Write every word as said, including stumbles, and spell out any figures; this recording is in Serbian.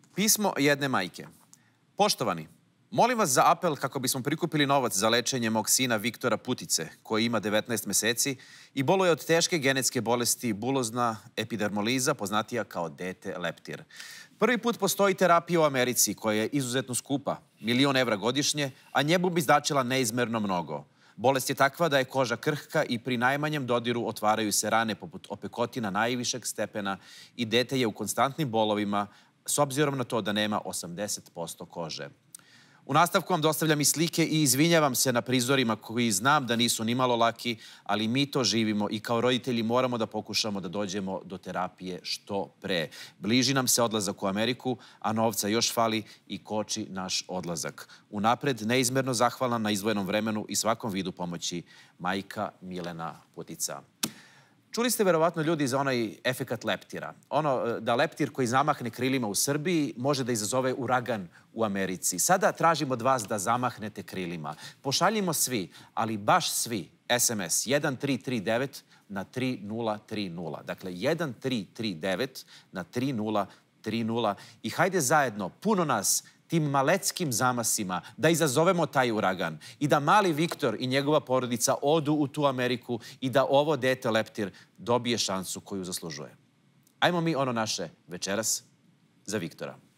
Pismo jedne majke. Poštovani, molim vas za apel kako bismo prikupili novac za lečenje mog sina Viktora Putice, koji ima devetnaest meseci i boluje od teške genetske bolesti bulozna epidermoliza, poznatija kao dete leptir. Prvi put postoji terapija u Americi koja je izuzetno skupa, milion evra godišnje, a njemu bi značila neizmerno mnogo. Bolest je takva da je koža krhka i pri najmanjem dodiru otvaraju se rane poput opekotina najvišeg stepena i dete je u konstantnim bolovima s obzirom na to da nema osamdeset posto kože. U nastavku vam dostavljam i slike i izvinjavam se na prizorima koji znam da nisu ni malo laki, ali mi to živimo i kao roditelji moramo da pokušamo da dođemo do terapije što pre. Bliži nam se odlazak u Ameriku, a novca još fali i koči naš odlazak. Unapred neizmerno zahvalna na izdvojenom vremenu i svakom vidu pomoći, majka Milena Putica. Čuli ste verovatno ljudi za onaj efekat leptira. Ono da leptir koji zamahne krilima u Srbiji može da izazove uragan u Americi. Sada tražimo od vas da zamahnete krilima. Pošaljimo svi, ali baš svi, es em es jedan tri tri devet na tri nula tri nula. Dakle, jedan tri tri devet na tri nula tri nula. I hajde zajedno, puno nas, tim maletskim zamasima, da izazovemo taj uragan i da mali Viktor i njegova porodica odu u tu Ameriku i da ovo dete leptir dobije šansu koju zaslužuje. Ajmo mi ono naše večeras za Viktora.